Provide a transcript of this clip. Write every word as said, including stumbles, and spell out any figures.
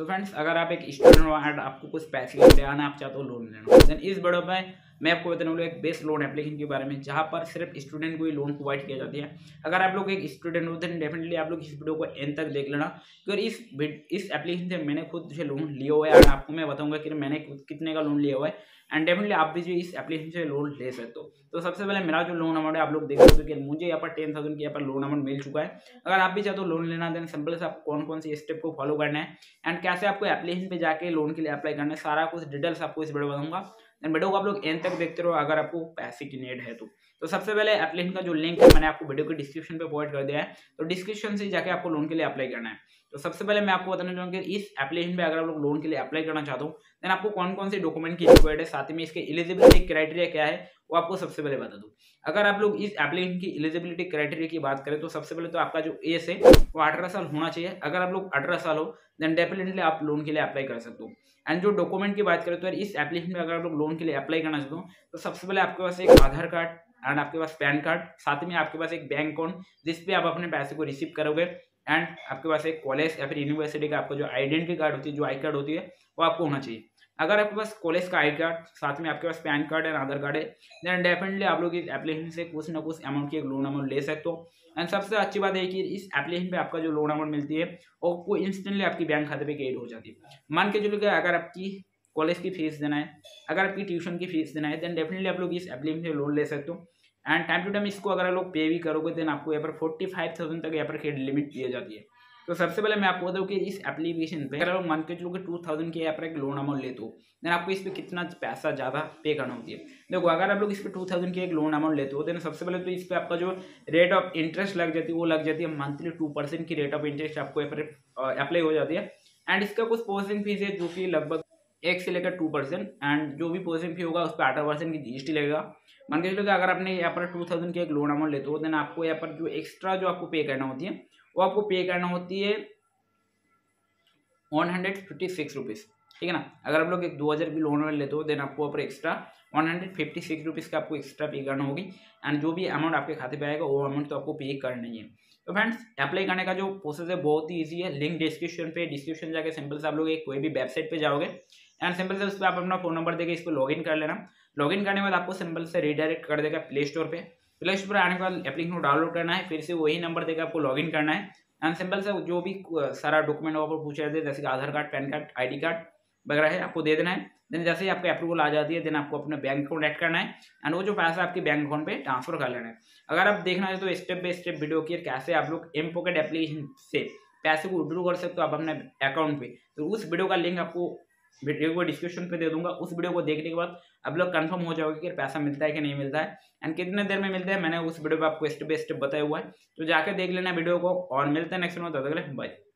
So friends, अगर आप एक स्टूडेंट हो एंड आपको कुछ पैसे लेते आना, आप चाहते हो लोन लेना, देन इस वीडियो में मैं आपको बताने वाला एक बेस्ट लोन एप्लीकेशन के बारे में, जहां पर सिर्फ स्टूडेंट को ही लोन प्रोवाइड किया जाती है। अगर आप लोग एक स्टूडेंट हो देन डेफिनेटली आप लोग इस वीडियो को एंड तक देख लेना, क्योंकि इस इस एप्लीकेशन से मैंने खुद से लोन लिया हुआ है एंड आपको मैं बताऊंगा कि मैंने कितने का लोन लिया हुआ है एंड डेफिनेटली आप भी जो इस एप्लीकेशन से लोन ले सकते हो। तो सबसे पहले मेरा जो लोन अमाउंट है आप लोग देख सकते हो कि मुझे यहाँ पर टेन थाउजेंड की यहाँ पर लोन अमाउंट मिल चुका है। अगर आप भी चाहते हो लोन लेना, देन सिंपल से आपको कौन कौन सी स्टेप को फॉलो करना है एंड कैसे आपको एप्लीकेशन पे जाके लोन के लिए अप्लाई करना है, सारा कुछ डिटेल्स आपको इस वीडियो में बताऊंगा। देन वीडियो को आप लोग एंड तक देखते रहो अगर आपको पैसे की नीड है तो। तो सबसे पहले एप्लीकेशन का जो लिंक है मैंने आपको वीडियो के डिस्क्रिप्शन पे प्रोवाइड कर दिया है, तो डिस्क्रिप्शन से जाके आपको लोन के लिए अप्लाई करना है। तो सबसे पहले मैं आपको बताना चाहूँगा कि इस एप्लीकेशन पे अगर आप लोग लोन के लिए अप्लाई करना चाहते हो देन आपको कौन कौन से डॉक्यूमेंट की रिक्वायर्ड है, साथ ही में इसके एलिजिबिलिटी क्राइटेरिया क्या है वो आपको सबसे पहले बता दूं। अगर आप लोग इस एप्लीकेशन की एलिजिबिलिटी क्राइटेरिया की बात करें तो सबसे पहले तो आपका जो एज है वो अठारह साल होना चाहिए। अगर आप लोग अठारह साल हो देन डेफिनेटली आप लोन के लिए अप्लाई कर सकते हो। एंड जो डॉक्यूमेंट की बात करें तो इस एप्लीकेशन में अगर आप लोग लोन के लिए अप्लाई करना चाहते हो तो सबसे पहले आपके पास एक आधार कार्ड एंड आपके पास पैन कार्ड, साथ में आपके पास एक बैंक अकाउंट जिसपे आप अपने पैसे को रिसीव करोगे, एंड आपके पास एक कॉलेज या फिर यूनिवर्सिटी का आपका जो आइडेंटिटी कार्ड होती है, जो आई कार्ड होती है वो आपको होना चाहिए। अगर आपके पास कॉलेज का आई कार्ड, साथ में आपके पास PAN card and Aadhaar card है, देन डेफिनेटली आप लोग इस एप्लीकेशन से कुछ ना कुछ अमाउंट की एक लोन अमाउंट ले सकते हो। एंड सबसे अच्छी बात है कि इस एप्लीकेशन पे आपका जो लोन अमाउंट मिलती है वो आपको इंस्टेंटली आपकी बैंक खाते पे क्रेडिट हो जाती है। मान के चलो कि अगर आपकी कॉलेज की फीस देना है, अगर आपकी ट्यूशन की फीस देना है, देन डेफिनेटली आप लोग इस एप्लीकेशन से लोन ले सकते हो। एंड टाइम टू टाइम इसको अगर आप लोग पे भी करोगे देन आपको यहाँ पर फोर्टी फाइव थाउजेंड तक यहाँ पर क्रेडिट लिमिट दी जाती है। तो सबसे पहले मैं आपको बताऊँ कि इस एप्लीकेशन पे अगर आप मान के चलो कि टू थाउजेंड के यहाँ पर एक लोन अमाउंट लेते हो देन आपको इस पर कितना पैसा ज़्यादा पे करना होती है। देखो अगर आप लोग इस पर टू थाउजेंड की एक लोन अमाउंट लेते हो देन सबसे पहले तो इस पर आपका जो रेट ऑफ इंटरेस्ट लग जाती है वो लग जाती है मंथली टू परसेंट की रेट ऑफ इंटरेस्ट आपको यहाँ पर अप्लाई हो जाती है। एंड इसका कुछ प्रोसेसिंग फीस है जो कि लगभग एक से लेकर टू परसेंट, एंड जो भी प्रोसेसिंग फी होगा उस पर अठारह परसेंट की जीएसटी लगेगा। मान के चलो कि अगर आपने यहाँ पर टू थाउजेंड की एक लोन अमाउंट लेते हो देन आपको यहाँ पर जो एक्स्ट्रा जो आपको पे करना होती है वो आपको पे करना होती है one hundred fifty six rupees, ठीक है ना। अगर आप लोग एक दो हज़ार की लोन में लेते हो देन आपको ऊपर extra one hundred fifty six rupees का आपको एक्स्ट्रा पे करना होगी। एंड जो भी अमाउंट आपके खाते पे आएगा वो अमाउंट तो आपको पे करना ही है। तो फ्रेंड्स, अप्लाई करने का जो प्रोसेस है बहुत ही ईजी है। लिंक डिस्क्रिप्शन पे डिस्क्रिप्शन जाके सिंपल से आप लोग एक कोई भी वेबसाइट पे जाओगे एंड सिंपल से उस पर आप अपना फोन नंबर देके इस पर लॉग इन कर लेना। लॉग इन करने के बाद आपको सिंपल से रिडायरेक्ट कर देगा प्ले स्टोर पे। प्ले स्टोर पर आने के बाद एप्लीकेशन को डाउनलोड करना है, फिर से वही नंबर देकर आपको लॉग इन करना है एंड सिंपल से जो भी सारा डॉक्यूमेंट वहाँ पर पूछे जाते हैं जैसे कि Aadhaar card, PAN card, ID card वगैरह है आपको दे देना है। देन जैसे ही आपको अप्रूवल आ जाती है देन आपको अपने बैंक अकाउंट ऐड करना है एंड वो जो पैसा आपके बैंक अकाउंट पे ट्रांसफर कर लेना है। अगर आप देखना है तो स्टेप बाय स्टेप वीडियो की कैसे आप लोग एम पॉकेट एप्लीकेशन से पैसे को विड्रॉ कर सकते हो आप अपने अकाउंट पे, तो उस वीडियो का लिंक आपको वीडियो को डिस्क्रिप्शन पे दे दूंगा। उस वीडियो को देखने के बाद आप लोग कंफर्म हो जाओगे कि पैसा मिलता है कि नहीं मिलता है एंड कितने देर में मिलता है, मैंने उस वीडियो पे आपको स्टेप बाय स्टेप बताया हुआ है। तो जाकर देख लेना वीडियो को और मिलते हैं नेक्स्ट में, तब तक के लिए बाय।